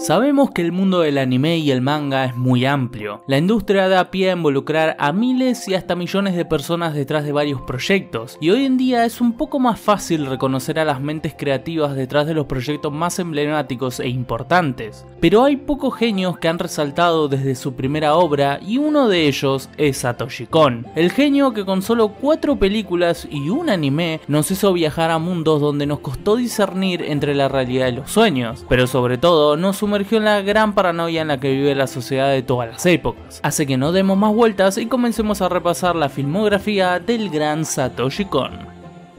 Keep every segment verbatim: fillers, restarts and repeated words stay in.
Sabemos que el mundo del anime y el manga es muy amplio. La industria da pie a involucrar a miles y hasta millones de personas detrás de varios proyectos, y hoy en día es un poco más fácil reconocer a las mentes creativas detrás de los proyectos más emblemáticos e importantes. Pero hay pocos genios que han resaltado desde su primera obra, y uno de ellos es Satoshi Kon, el genio que con solo cuatro películas y un anime nos hizo viajar a mundos donde nos costó discernir entre la realidad y los sueños, pero sobre todo nos sumergió en la gran paranoia en la que vive la sociedad de todas las épocas. Así que no demos más vueltas y comencemos a repasar la filmografía del gran Satoshi Kon.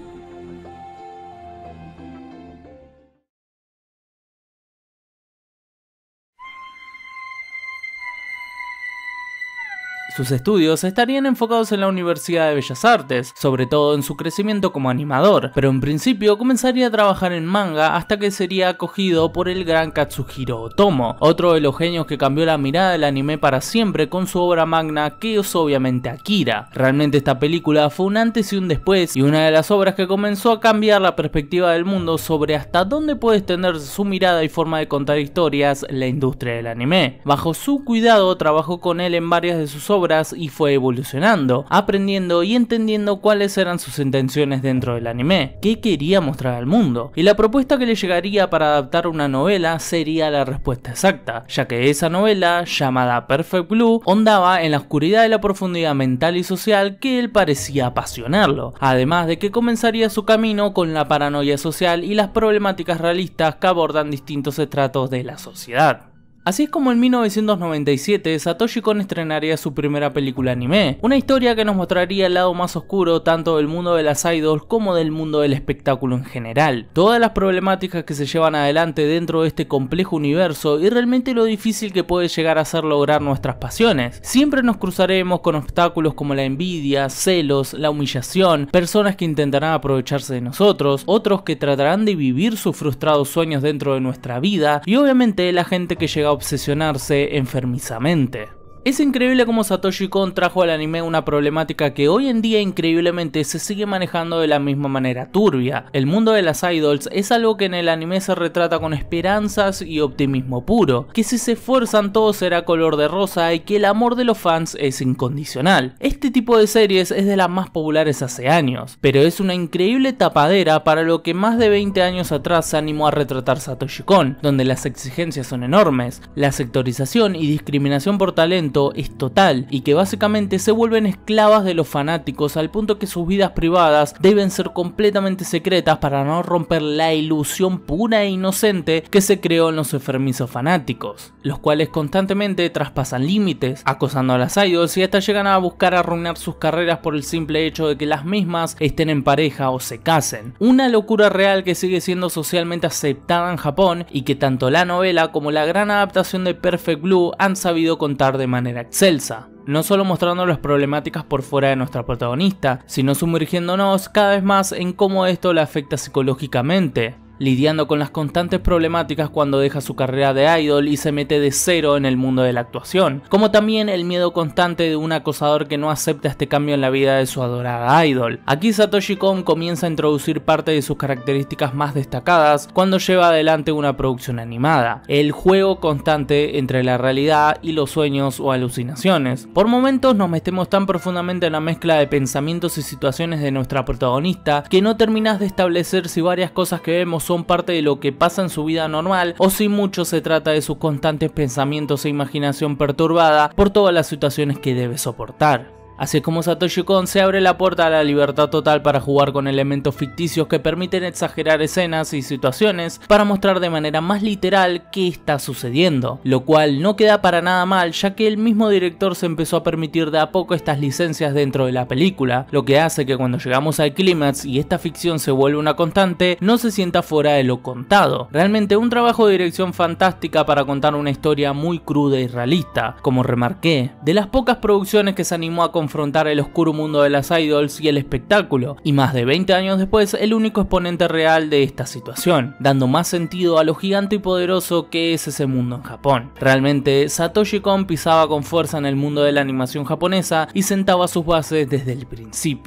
Sus estudios estarían enfocados en la Universidad de Bellas Artes, sobre todo en su crecimiento como animador, pero en principio comenzaría a trabajar en manga hasta que sería acogido por el gran Katsuhiro Otomo, otro de los genios que cambió la mirada del anime para siempre con su obra magna, que es obviamente Akira. Realmente esta película fue un antes y un después, y una de las obras que comenzó a cambiar la perspectiva del mundo sobre hasta dónde puede extenderse su mirada y forma de contar historias la industria del anime. Bajo su cuidado trabajó con él en varias de sus obras y fue evolucionando, aprendiendo y entendiendo cuáles eran sus intenciones dentro del anime, qué quería mostrar al mundo, y la propuesta que le llegaría para adaptar una novela sería la respuesta exacta, ya que esa novela, llamada Perfect Blue, ondaba en la oscuridad y la profundidad mental y social que él parecía apasionarlo, además de que comenzaría su camino con la paranoia social y las problemáticas realistas que abordan distintos estratos de la sociedad. Así es como en mil novecientos noventa y siete Satoshi Kon estrenaría su primera película anime, una historia que nos mostraría el lado más oscuro tanto del mundo de las idols como del mundo del espectáculo en general, todas las problemáticas que se llevan adelante dentro de este complejo universo y realmente lo difícil que puede llegar a ser lograr nuestras pasiones. Siempre nos cruzaremos con obstáculos como la envidia, celos, la humillación, personas que intentarán aprovecharse de nosotros, otros que tratarán de vivir sus frustrados sueños dentro de nuestra vida y obviamente la gente que llega a obsesionarse enfermizamente. Es increíble cómo Satoshi Kon trajo al anime una problemática que hoy en día increíblemente se sigue manejando de la misma manera turbia. El mundo de las idols es algo que en el anime se retrata con esperanzas y optimismo puro, que si se esfuerzan todo será color de rosa y que el amor de los fans es incondicional. Este tipo de series es de las más populares hace años, pero es una increíble tapadera para lo que más de veinte años atrás se animó a retratar Satoshi Kon, donde las exigencias son enormes, la sectorización y discriminación por talento es total y que básicamente se vuelven esclavas de los fanáticos al punto que sus vidas privadas deben ser completamente secretas para no romper la ilusión pura e inocente que se creó en los enfermizos fanáticos, los cuales constantemente traspasan límites, acosando a las idols y hasta llegan a buscar arruinar sus carreras por el simple hecho de que las mismas estén en pareja o se casen. Una locura real que sigue siendo socialmente aceptada en Japón y que tanto la novela como la gran adaptación de Perfect Blue han sabido contar de manera excelsa, no solo mostrando las problemáticas por fuera de nuestra protagonista, sino sumergiéndonos cada vez más en cómo esto la afecta psicológicamente, lidiando con las constantes problemáticas cuando deja su carrera de idol y se mete de cero en el mundo de la actuación, como también el miedo constante de un acosador que no acepta este cambio en la vida de su adorada idol. Aquí Satoshi Kon comienza a introducir parte de sus características más destacadas cuando lleva adelante una producción animada, el juego constante entre la realidad y los sueños o alucinaciones. Por momentos nos metemos tan profundamente en la mezcla de pensamientos y situaciones de nuestra protagonista que no terminas de establecer si varias cosas que vemos son parte de lo que pasa en su vida normal o si mucho se trata de sus constantes pensamientos e imaginación perturbada por todas las situaciones que debe soportar. Así es como Satoshi Kon se abre la puerta a la libertad total para jugar con elementos ficticios que permiten exagerar escenas y situaciones para mostrar de manera más literal qué está sucediendo, lo cual no queda para nada mal, ya que el mismo director se empezó a permitir de a poco estas licencias dentro de la película, lo que hace que cuando llegamos al clímax y esta ficción se vuelve una constante, no se sienta fuera de lo contado. Realmente un trabajo de dirección fantástica para contar una historia muy cruda y realista, como remarqué, de las pocas producciones que se animó a confrontar el oscuro mundo de las idols y el espectáculo, y más de veinte años después el único exponente real de esta situación, dando más sentido a lo gigante y poderoso que es ese mundo en Japón. Realmente Satoshi Kon pisaba con fuerza en el mundo de la animación japonesa y sentaba sus bases desde el principio.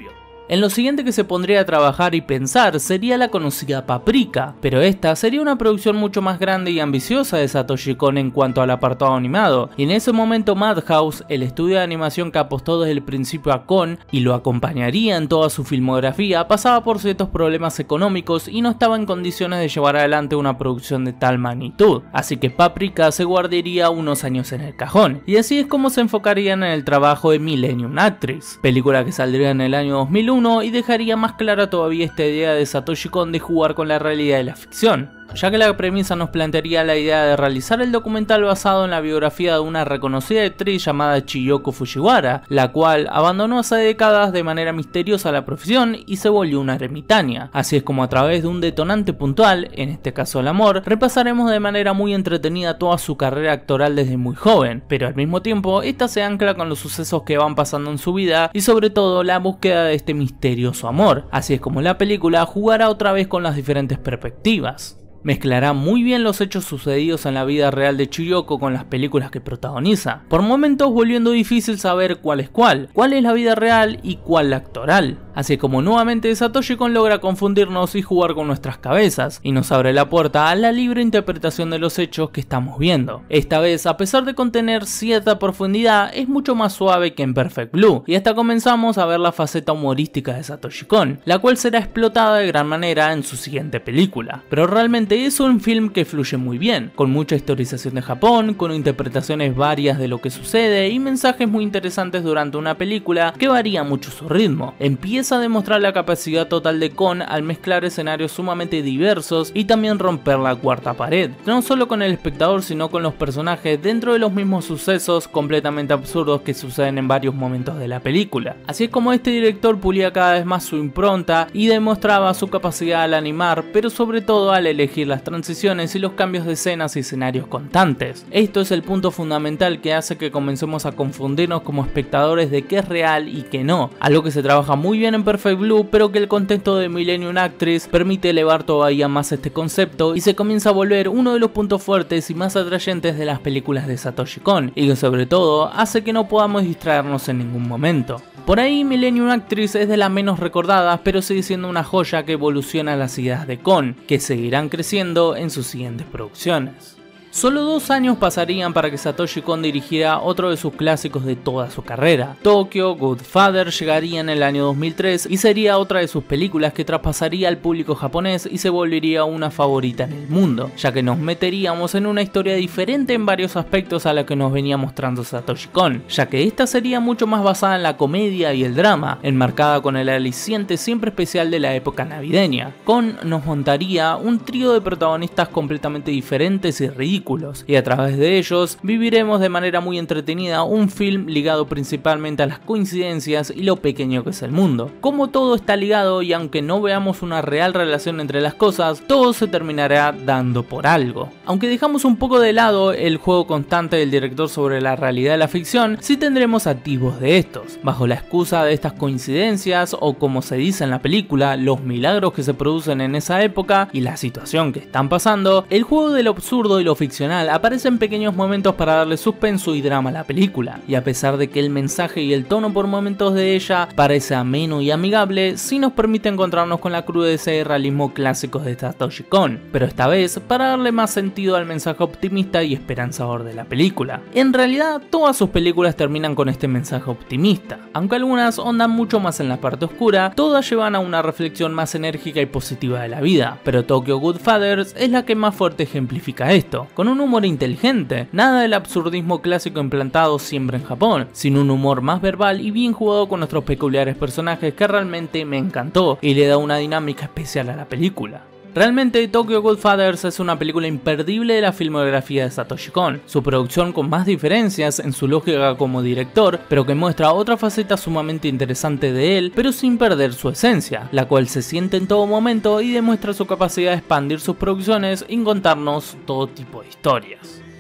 En lo siguiente que se pondría a trabajar y pensar sería la conocida Paprika, pero esta sería una producción mucho más grande y ambiciosa de Satoshi Kon en cuanto al apartado animado, y en ese momento Madhouse, el estudio de animación que apostó desde el principio a Kon y lo acompañaría en toda su filmografía, pasaba por ciertos problemas económicos y no estaba en condiciones de llevar adelante una producción de tal magnitud, así que Paprika se guardaría unos años en el cajón, y así es como se enfocarían en el trabajo de Millennium Actress, película que saldría en el año dos mil uno y dejaría más clara todavía esta idea de Satoshi Kon de jugar con la realidad de la ficción, ya que la premisa nos plantearía la idea de realizar el documental basado en la biografía de una reconocida actriz llamada Chiyoko Fujiwara, la cual abandonó hace décadas de manera misteriosa la profesión y se volvió una ermitaña. Así es como a través de un detonante puntual, en este caso el amor, repasaremos de manera muy entretenida toda su carrera actoral desde muy joven, pero al mismo tiempo esta se ancla con los sucesos que van pasando en su vida y sobre todo la búsqueda de este misterioso amor. Así es como la película jugará otra vez con las diferentes perspectivas. Mezclará muy bien los hechos sucedidos en la vida real de Chiyoko con las películas que protagoniza, por momentos volviendo difícil saber cuál es cuál, cuál es la vida real y cuál la actoral. Así como nuevamente Satoshi Kon logra confundirnos y jugar con nuestras cabezas, y nos abre la puerta a la libre interpretación de los hechos que estamos viendo. Esta vez, a pesar de contener cierta profundidad, es mucho más suave que en Perfect Blue, y hasta comenzamos a ver la faceta humorística de Satoshi Kon, la cual será explotada de gran manera en su siguiente película. Pero realmente es un film que fluye muy bien, con mucha historización de Japón, con interpretaciones varias de lo que sucede y mensajes muy interesantes durante una película que varía mucho su ritmo. Empieza a demostrar la capacidad total de Kon al mezclar escenarios sumamente diversos y también romper la cuarta pared, no solo con el espectador sino con los personajes dentro de los mismos sucesos completamente absurdos que suceden en varios momentos de la película. Así es como este director pulía cada vez más su impronta y demostraba su capacidad al animar, pero sobre todo al elegir las transiciones y los cambios de escenas y escenarios constantes. Esto es el punto fundamental que hace que comencemos a confundirnos como espectadores de qué es real y qué no, algo que se trabaja muy bien en Perfect Blue, pero que el contexto de Millennium Actress permite elevar todavía más este concepto y se comienza a volver uno de los puntos fuertes y más atrayentes de las películas de Satoshi Kon, y que sobre todo hace que no podamos distraernos en ningún momento. Por ahí Millennium Actress es de las menos recordadas, pero sigue siendo una joya que evoluciona las ideas de Kon, que seguirán creciendo en sus siguientes producciones. Solo dos años pasarían para que Satoshi Kon dirigiera otro de sus clásicos de toda su carrera. Tokyo Godfather llegaría en el año dos mil tres y sería otra de sus películas que traspasaría al público japonés y se volvería una favorita en el mundo, ya que nos meteríamos en una historia diferente en varios aspectos a la que nos venía mostrando Satoshi Kon, ya que esta sería mucho más basada en la comedia y el drama, enmarcada con el aliciente siempre especial de la época navideña. Kon nos montaría un trío de protagonistas completamente diferentes y ridículos, y a través de ellos viviremos de manera muy entretenida un film ligado principalmente a las coincidencias y lo pequeño que es el mundo. Como todo está ligado y aunque no veamos una real relación entre las cosas, todo se terminará dando por algo. Aunque dejamos un poco de lado el juego constante del director sobre la realidad de la ficción, sí tendremos atisbos de estos, bajo la excusa de estas coincidencias o como se dice en la película, los milagros que se producen en esa época y la situación que están pasando. El juego de lo absurdo y lo ficcional aparece en pequeños momentos para darle suspenso y drama a la película, y a pesar de que el mensaje y el tono por momentos de ella parece ameno y amigable, sí nos permite encontrarnos con la crudeza y realismo clásicos de Satoshi Kon, pero esta vez para darle más sentido al mensaje optimista y esperanzador de la película. En realidad todas sus películas terminan con este mensaje optimista, aunque algunas ondan mucho más en la parte oscura, todas llevan a una reflexión más enérgica y positiva de la vida, pero Tokyo Godfather es la que más fuerte ejemplifica esto, con un humor inteligente, nada del absurdismo clásico implantado siempre en Japón, sino un humor más verbal y bien jugado con nuestros peculiares personajes que realmente me encantó y le da una dinámica especial a la película. Realmente Tokyo Godfathers es una película imperdible de la filmografía de Satoshi Kon, su producción con más diferencias en su lógica como director, pero que muestra otra faceta sumamente interesante de él, pero sin perder su esencia, la cual se siente en todo momento y demuestra su capacidad de expandir sus producciones y contarnos todo tipo de historias.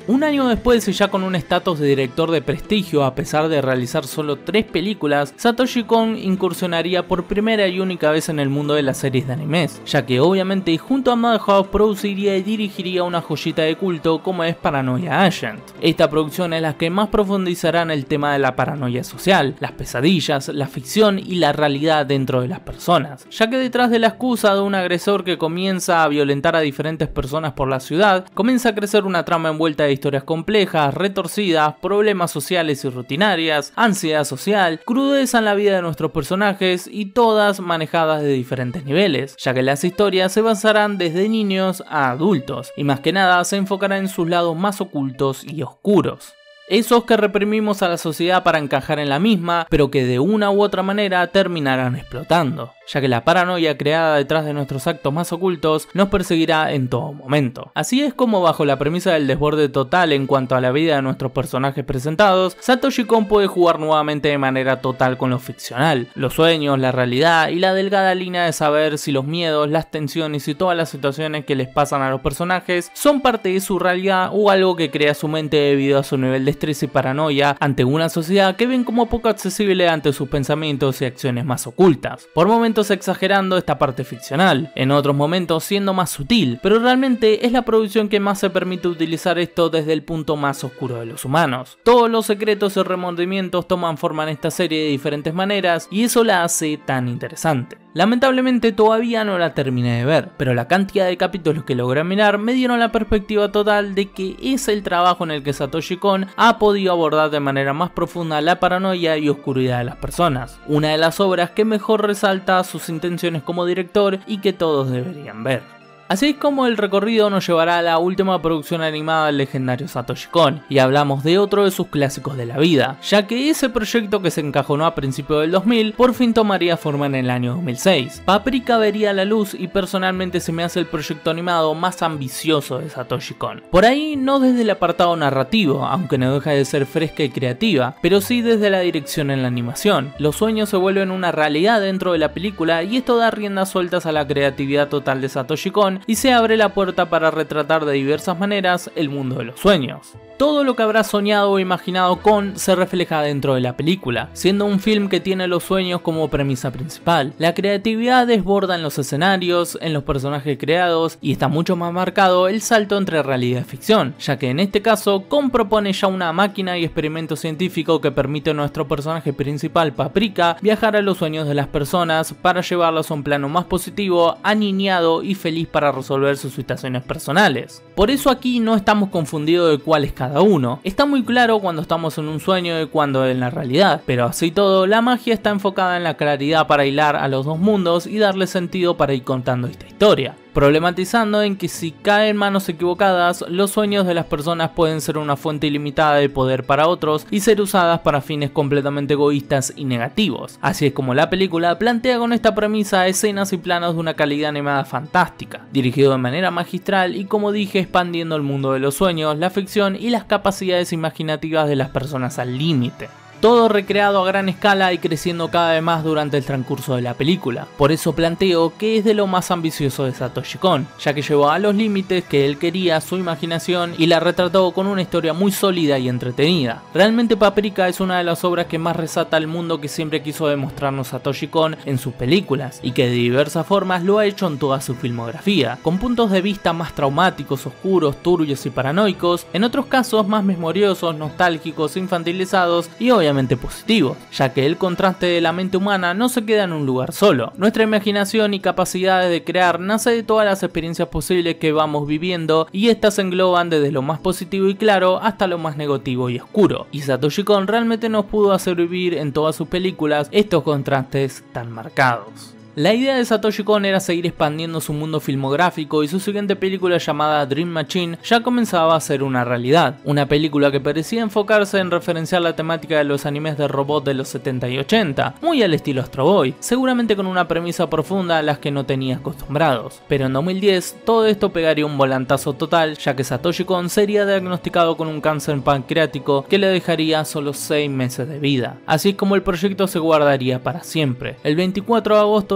Un año después y ya con un estatus de director de prestigio a pesar de realizar solo tres películas, Satoshi Kon incursionaría por primera y única vez en el mundo de las series de animes, ya que obviamente junto a Madhouse produciría y dirigiría una joyita de culto como es Paranoia Agent. Esta producción es la que más profundizará en el tema de la paranoia social, las pesadillas, la ficción y la realidad dentro de las personas, ya que detrás de la excusa de un agresor que comienza a violentar a diferentes personas por la ciudad, comienza a crecer una trama envuelta de historias complejas, retorcidas, problemas sociales y rutinarias, ansiedad social, crudeza en la vida de nuestros personajes y todas manejadas de diferentes niveles, ya que las historias se basarán desde niños a adultos y más que nada se enfocarán en sus lados más ocultos y oscuros. Esos que reprimimos a la sociedad para encajar en la misma, pero que de una u otra manera terminarán explotando, ya que la paranoia creada detrás de nuestros actos más ocultos nos perseguirá en todo momento. Así es como bajo la premisa del desborde total en cuanto a la vida de nuestros personajes presentados, Satoshi Kon puede jugar nuevamente de manera total con lo ficcional, los sueños, la realidad y la delgada línea de saber si los miedos, las tensiones y todas las situaciones que les pasan a los personajes son parte de su realidad o algo que crea su mente debido a su nivel de estrés y paranoia ante una sociedad que ven como poco accesible ante sus pensamientos y acciones más ocultas, por momentos exagerando esta parte ficcional, en otros momentos siendo más sutil, pero realmente es la producción que más se permite utilizar esto desde el punto más oscuro de los humanos. Todos los secretos y remordimientos toman forma en esta serie de diferentes maneras y eso la hace tan interesante. Lamentablemente todavía no la terminé de ver, pero la cantidad de capítulos que logré mirar me dieron la perspectiva total de que es el trabajo en el que Satoshi Kon ha podido abordar de manera más profunda la paranoia y oscuridad de las personas, una de las obras que mejor resalta sus intenciones como director y que todos deberían ver. Así es como el recorrido nos llevará a la última producción animada del legendario Satoshi Kon, y hablamos de otro de sus clásicos de la vida, ya que ese proyecto que se encajonó a principios del dos mil por fin tomaría forma en el año dos mil seis. Paprika vería la luz y personalmente se me hace el proyecto animado más ambicioso de Satoshi Kon. Por ahí no desde el apartado narrativo, aunque no deja de ser fresca y creativa, pero sí desde la dirección en la animación. Los sueños se vuelven una realidad dentro de la película y esto da riendas sueltas a la creatividad total de Satoshi Kon y se abre la puerta para retratar de diversas maneras el mundo de los sueños. Todo lo que habrá soñado o imaginado Kon se refleja dentro de la película, siendo un film que tiene los sueños como premisa principal. La creatividad desborda en los escenarios, en los personajes creados y está mucho más marcado el salto entre realidad y ficción, ya que en este caso Kon propone ya una máquina y experimento científico que permite a nuestro personaje principal, Paprika, viajar a los sueños de las personas para llevarlos a un plano más positivo, aniñado y feliz para resolver sus situaciones personales. Por eso aquí no estamos confundidos de cuál es cada uno. Está muy claro cuando estamos en un sueño y cuando en la realidad, pero así todo la magia está enfocada en la claridad para hilar a los dos mundos y darle sentido para ir contando esta historia, problematizando en que si caen en manos equivocadas, los sueños de las personas pueden ser una fuente ilimitada de poder para otros y ser usadas para fines completamente egoístas y negativos. Así es como la película plantea con esta premisa escenas y planos de una calidad animada fantástica, dirigido de manera magistral y, como dije, expandiendo el mundo de los sueños, la ficción y las capacidades imaginativas de las personas al límite. Todo recreado a gran escala y creciendo cada vez más durante el transcurso de la película. Por eso planteo que es de lo más ambicioso de Satoshi Kon, ya que llevó a los límites que él quería su imaginación y la retrató con una historia muy sólida y entretenida. Realmente Paprika es una de las obras que más resalta el mundo que siempre quiso demostrarnos Satoshi Kon en sus películas, y que de diversas formas lo ha hecho en toda su filmografía, con puntos de vista más traumáticos, oscuros, turbios y paranoicos, en otros casos más memoriosos, nostálgicos, infantilizados y obviamente positivos, ya que el contraste de la mente humana no se queda en un lugar solo. Nuestra imaginación y capacidades de crear nace de todas las experiencias posibles que vamos viviendo y estas engloban desde lo más positivo y claro hasta lo más negativo y oscuro. Y Satoshi Kon realmente nos pudo hacer vivir en todas sus películas estos contrastes tan marcados. La idea de Satoshi Kon era seguir expandiendo su mundo filmográfico y su siguiente película llamada Dream Machine ya comenzaba a ser una realidad, una película que parecía enfocarse en referenciar la temática de los animes de robot de los setenta y ochenta, muy al estilo Astro Boy, seguramente con una premisa profunda a las que no tenía acostumbrados, pero en dos mil diez todo esto pegaría un volantazo total, ya que Satoshi Kon sería diagnosticado con un cáncer pancreático que le dejaría solo seis meses de vida, así es como el proyecto se guardaría para siempre. El veinticuatro de agosto de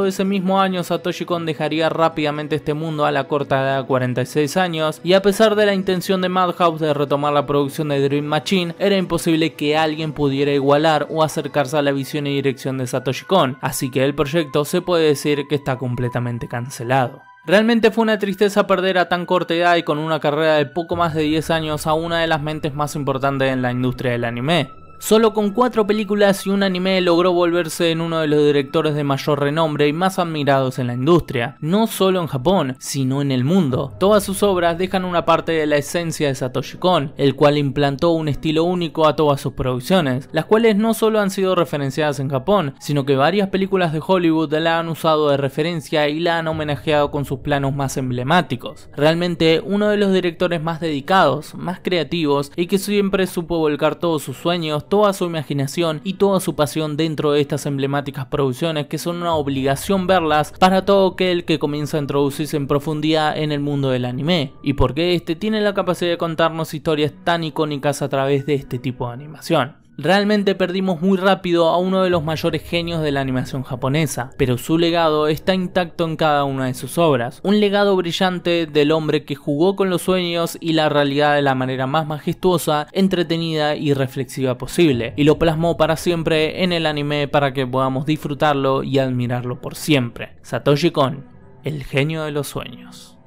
ese mismo año Satoshi Kon dejaría rápidamente este mundo a la corta edad de cuarenta y seis años, y a pesar de la intención de Madhouse de retomar la producción de Dream Machine, era imposible que alguien pudiera igualar o acercarse a la visión y dirección de Satoshi Kon, así que el proyecto se puede decir que está completamente cancelado. Realmente fue una tristeza perder a tan corta edad y con una carrera de poco más de diez años a una de las mentes más importantes en la industria del anime. Solo con cuatro películas y un anime logró volverse en uno de los directores de mayor renombre y más admirados en la industria, no solo en Japón, sino en el mundo. Todas sus obras dejan una parte de la esencia de Satoshi Kon, el cual implantó un estilo único a todas sus producciones, las cuales no solo han sido referenciadas en Japón, sino que varias películas de Hollywood la han usado de referencia y la han homenajeado con sus planos más emblemáticos. Realmente uno de los directores más dedicados, más creativos y que siempre supo volcar todos sus sueños, toda su imaginación y toda su pasión dentro de estas emblemáticas producciones que son una obligación verlas para todo aquel que comienza a introducirse en profundidad en el mundo del anime, y porque este tiene la capacidad de contarnos historias tan icónicas a través de este tipo de animación. Realmente perdimos muy rápido a uno de los mayores genios de la animación japonesa, pero su legado está intacto en cada una de sus obras. Un legado brillante del hombre que jugó con los sueños y la realidad de la manera más majestuosa, entretenida y reflexiva posible, y lo plasmó para siempre en el anime para que podamos disfrutarlo y admirarlo por siempre. Satoshi Kon, el genio de los sueños.